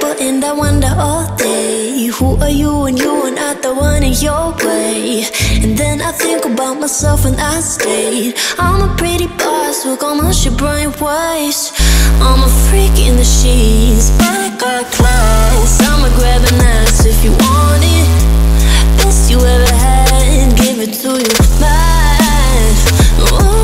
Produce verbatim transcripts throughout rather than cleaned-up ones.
people and I wonder all day, who are you and you are not the one in your way. And then I think about myself and I state, I'm a pretty boss with all my shit bright ways. I'm a freak in the sheets, but I got class. I'ma grab an ass if you want it. Best you ever had, give it to you bad. Ooh.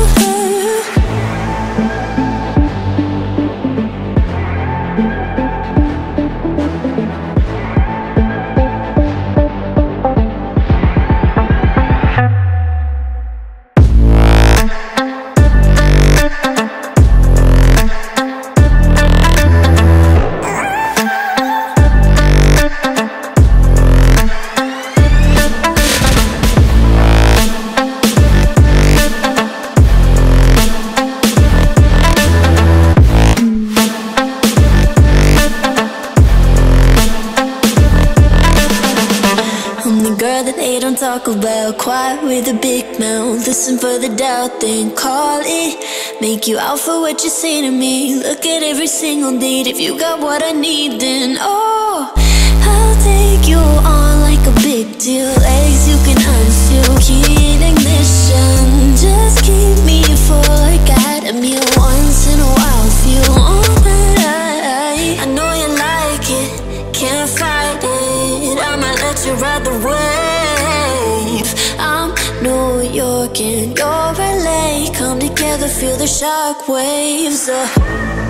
Talk about quiet with a big mouth. Listen for the doubt, then call it. Make you out for what you say to me. Look at every single date. If you got what I need, then oh, I'll take you on like a big deal. Legs you can unseal, key in ignition. Just keep me full like I had a meal once in a while. Feel alright. I know you like it, can't fight it. I'ma let you ride the wave. I'm New York and you're L A. Come together, feel the shock waves. uh.